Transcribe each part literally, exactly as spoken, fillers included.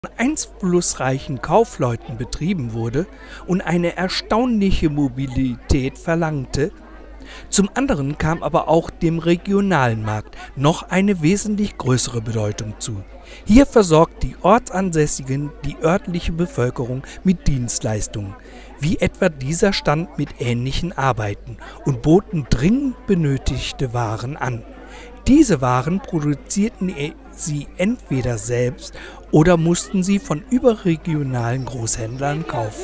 einflussreichen Kaufleuten betrieben wurde und eine erstaunliche Mobilität verlangte. Zum anderen kam aber auch dem regionalen Markt noch eine wesentlich größere Bedeutung zu. Hier versorgt die Ortsansässigen die örtliche Bevölkerung mit Dienstleistungen, wie etwa dieser Stand mit ähnlichen Arbeiten, und boten dringend benötigte Waren an. Diese Waren produzierten sie entweder selbst oder mussten sie von überregionalen Großhändlern kaufen.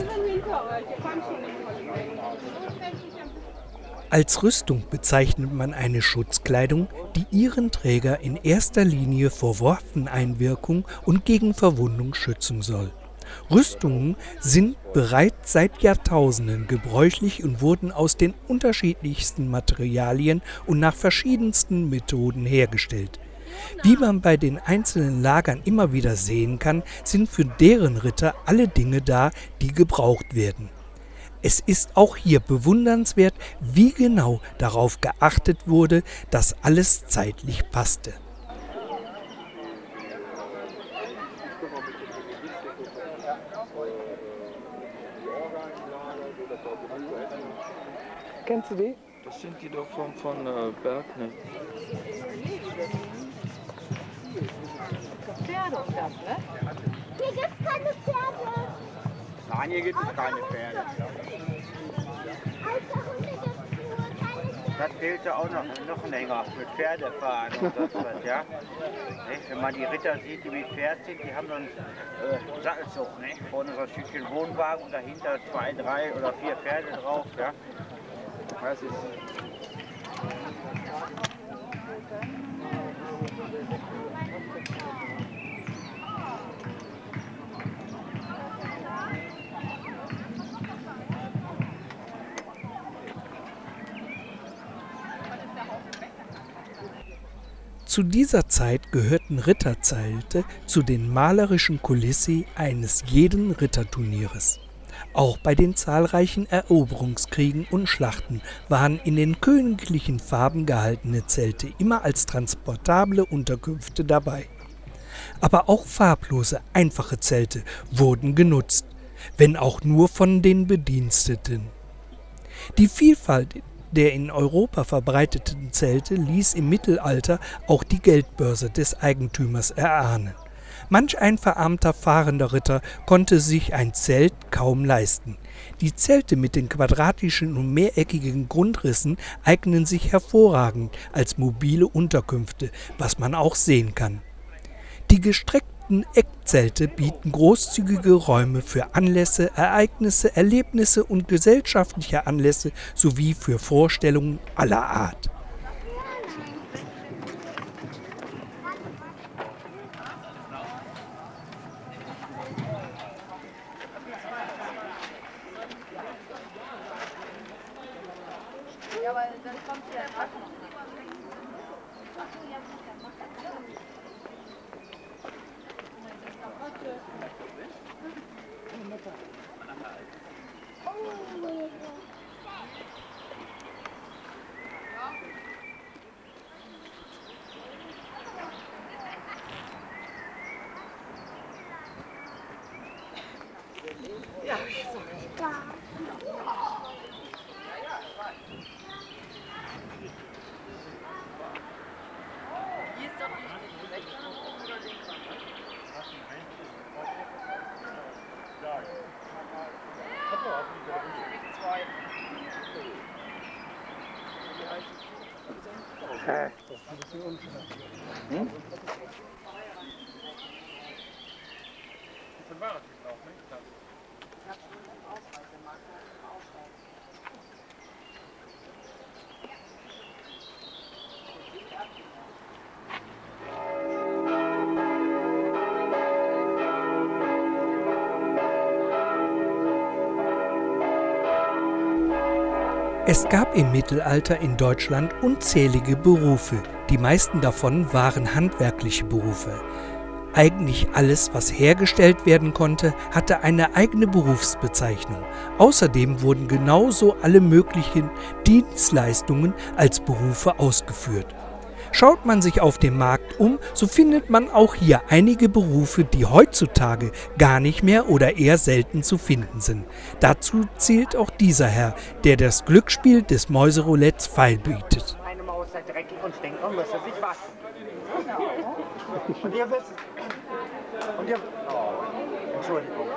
Als Rüstung bezeichnet man eine Schutzkleidung, die ihren Träger in erster Linie vor Waffeneinwirkung und gegen Verwundung schützen soll. Rüstungen sind bereits seit Jahrtausenden gebräuchlich und wurden aus den unterschiedlichsten Materialien und nach verschiedensten Methoden hergestellt. Wie man bei den einzelnen Lagern immer wieder sehen kann, sind für deren Ritter alle Dinge da, die gebraucht werden. Es ist auch hier bewundernswert, wie genau darauf geachtet wurde, dass alles zeitlich passte. Kennst du die? Das sind die doch von, von äh, Bergner. Pferde und das, ne? Hier gibt's keine Pferde. Nein, hier gibt es keine Pferde. Das fehlte auch noch, noch ein Hänger mit Pferdefahren und das was, ja. Wenn man die Ritter sieht, die mit Pferd sind, die haben dann äh, Sattelzug, ne? Vorne so ein Stückchen Wohnwagen und dahinter zwei, drei oder vier Pferde drauf, ja. Das ist Zu dieser Zeit gehörten Ritterzelte zu den malerischen Kulissi eines jeden Ritterturnieres. Auch bei den zahlreichen Eroberungskriegen und Schlachten waren in den königlichen Farben gehaltene Zelte immer als transportable Unterkünfte dabei. Aber auch farblose, einfache Zelte wurden genutzt, wenn auch nur von den Bediensteten. Die Vielfalt der in Europa verbreiteten Zelte ließ im Mittelalter auch die Geldbörse des Eigentümers erahnen. Manch ein verarmter fahrender Ritter konnte sich ein Zelt kaum leisten. Die Zelte mit den quadratischen und mehreckigen Grundrissen eignen sich hervorragend als mobile Unterkünfte, was man auch sehen kann. Die gestreckten Eckzelte bieten großzügige Räume für Anlässe, Ereignisse, Erlebnisse und gesellschaftliche Anlässe sowie für Vorstellungen aller Art. Ja, weil dann kommt ja ja, so. Hier ist doch nicht die rechte oder links. Das ist ein bisschen unschön. Hm? Es gab im Mittelalter in Deutschland unzählige Berufe. Die meisten davon waren handwerkliche Berufe. Eigentlich alles, was hergestellt werden konnte, hatte eine eigene Berufsbezeichnung. Außerdem wurden genauso alle möglichen Dienstleistungen als Berufe ausgeführt. Schaut man sich auf dem Markt um, so findet man auch hier einige Berufe, die heutzutage gar nicht mehr oder eher selten zu finden sind. Dazu zählt auch dieser Herr, der das Glücksspiel des Mäuseroulettes feilbietet. Eine Maus sei dreckig und stinkt und müsse sich waschen. Und ihr wisst... Und ihr... Oh, Entschuldigung.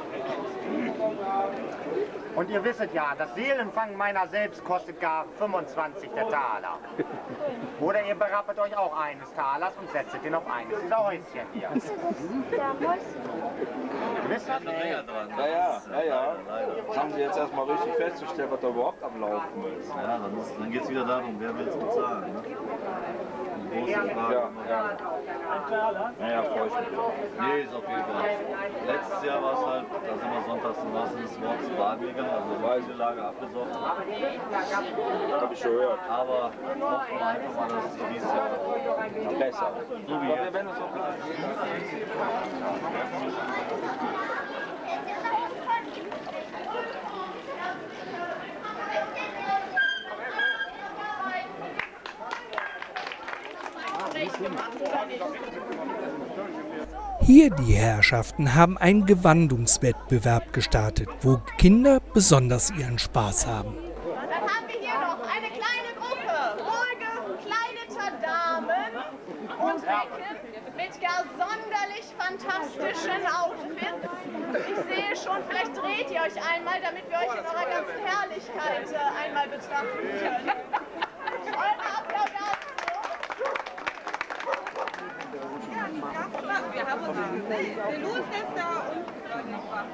Und ihr wisset ja, das Seelenfang meiner selbst kostet gar fünfundzwanzig der Taler. Oder ihr berappet euch auch eines Talers und setzet ihn auf eines dieser Häuschen hier. Wisst ihr? Ja, ja, ja, ja. Das haben Sie jetzt erstmal richtig festzustellen, was da überhaupt am Laufen ist. Ja, dann, ist, dann geht es wieder darum, wer will es bezahlen. Ne? Die große Frage. Ja, ja. Naja, freue ich mich drauf. Nee, ist auf jeden Fall. Letztes Jahr war es halt, da sind wir sonntags zum Wasser des Wortes baden gegangen, also weiße Lage abgesoffen. Hab ich schon gehört. Aber hoffen wir einfach mal, dass es dieses Jahr Ja, besser. so wie Wir jetzt. werden uns auch Hier die Herrschaften haben einen Gewandungswettbewerb gestartet, wo Kinder besonders ihren Spaß haben. Dann haben wir hier noch eine kleine Gruppe wohlgekleideter Damen und Recken mit gar sonderlich fantastischen Outfits. Ich sehe schon, vielleicht dreht ihr euch einmal, damit wir euch in eurer ganzen Herrlichkeit äh, einmal betrachten können. Eure Applaus. Wir haben uns gesehen. Der Louis ist da und noch was.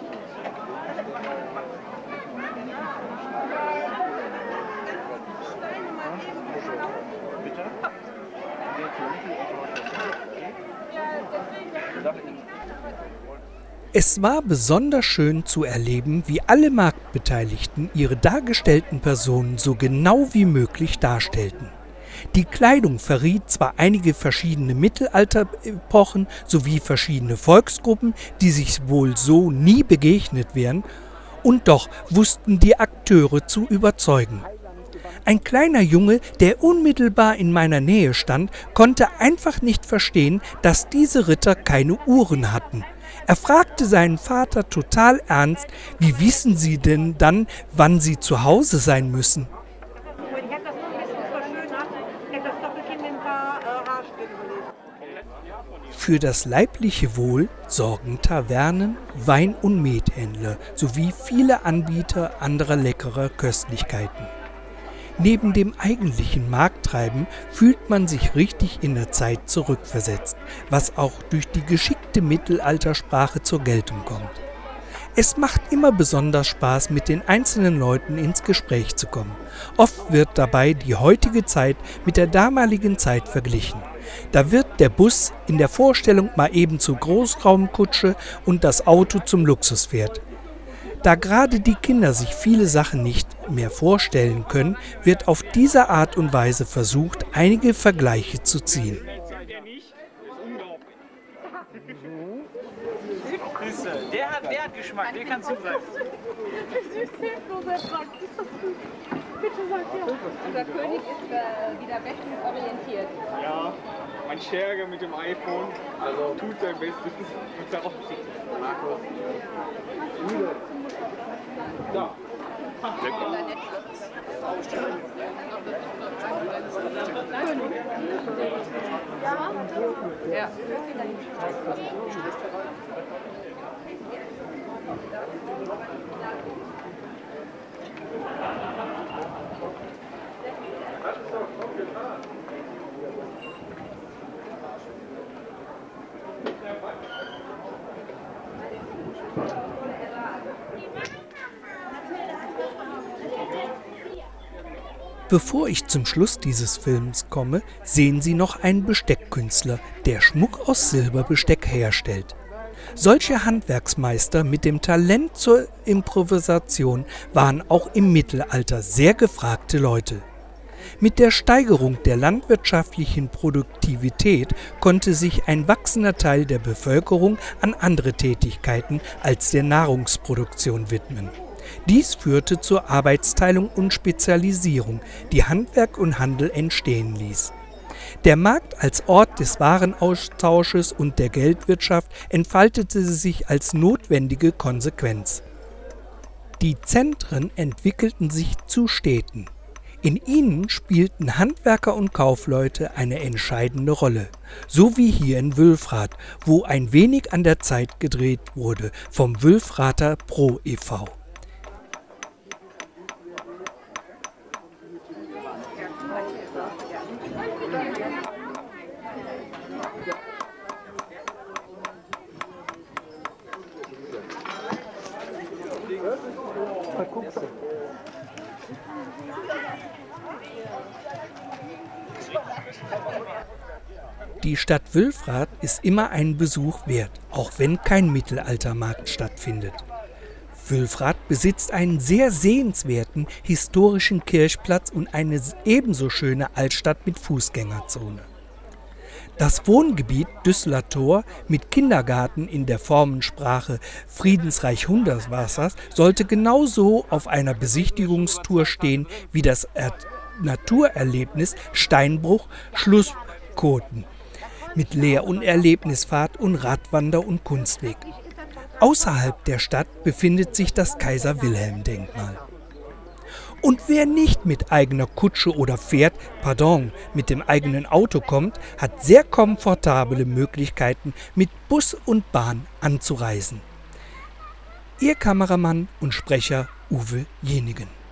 Es war besonders schön zu erleben, wie alle Marktbeteiligten ihre dargestellten Personen so genau wie möglich darstellten. Die Kleidung verriet zwar einige verschiedene Mittelalterepochen sowie verschiedene Volksgruppen, die sich wohl so nie begegnet wären, und doch wussten die Akteure zu überzeugen. Ein kleiner Junge, der unmittelbar in meiner Nähe stand, konnte einfach nicht verstehen, dass diese Ritter keine Uhren hatten. Er fragte seinen Vater total ernst, wie wissen sie denn dann, wann sie zu Hause sein müssen? Ich habe das noch ein bisschen verschönert. Ich habe das Doppelkinn in ein paar äh, Haarstücke gelegt. Für das leibliche Wohl sorgen Tavernen, Wein- und Methändler sowie viele Anbieter anderer leckerer Köstlichkeiten. Neben dem eigentlichen Markttreiben fühlt man sich richtig in der Zeit zurückversetzt, was auch durch die geschickte Mittelaltersprache zur Geltung kommt. Es macht immer besonders Spaß, mit den einzelnen Leuten ins Gespräch zu kommen. Oft wird dabei die heutige Zeit mit der damaligen Zeit verglichen. Da wird der Bus in der Vorstellung mal eben zur Großraumkutsche und das Auto zum Luxuspferd. Da gerade die Kinder sich viele Sachen nicht mehr vorstellen können, wird auf diese Art und Weise versucht, einige Vergleiche zu ziehen. Der hat, der hat Geschmack, der kann zugreifen. Unser König ist äh, wieder bestens orientiert. Ja, mein Scherge mit dem iPhone also tut sein Bestes. Markus. Ja. Ja. Bevor ich zum Schluss dieses Films komme, sehen Sie noch einen Besteckkünstler, der Schmuck aus Silberbesteck herstellt. Solche Handwerksmeister mit dem Talent zur Improvisation waren auch im Mittelalter sehr gefragte Leute. Mit der Steigerung der landwirtschaftlichen Produktivität konnte sich ein wachsender Teil der Bevölkerung an andere Tätigkeiten als der Nahrungsproduktion widmen. Dies führte zur Arbeitsteilung und Spezialisierung, die Handwerk und Handel entstehen ließ. Der Markt als Ort des Warenaustausches und der Geldwirtschaft entfaltete sich als notwendige Konsequenz. Die Zentren entwickelten sich zu Städten. In ihnen spielten Handwerker und Kaufleute eine entscheidende Rolle, so wie hier in Wülfrath, wo ein wenig an der Zeit gedreht wurde vom Wülfrather Pro e V Die Stadt Wülfrath ist immer einen Besuch wert, auch wenn kein Mittelaltermarkt stattfindet. Wülfrath besitzt einen sehr sehenswerten historischen Kirchplatz und eine ebenso schöne Altstadt mit Fußgängerzone. Das Wohngebiet Düsseler Tor mit Kindergarten in der Formensprache Friedensreich Hundertwassers sollte genauso auf einer Besichtigungstour stehen wie das er Naturerlebnis Steinbruch Schlusskoten mit Lehr- und Erlebnisfahrt und Radwander- und Kunstweg. Außerhalb der Stadt befindet sich das Kaiser-Wilhelm-Denkmal. Und wer nicht mit eigener Kutsche oder Pferd, pardon, mit dem eigenen Auto kommt, hat sehr komfortable Möglichkeiten, mit Bus und Bahn anzureisen. Ihr Kameramann und Sprecher Uwe Jenigen.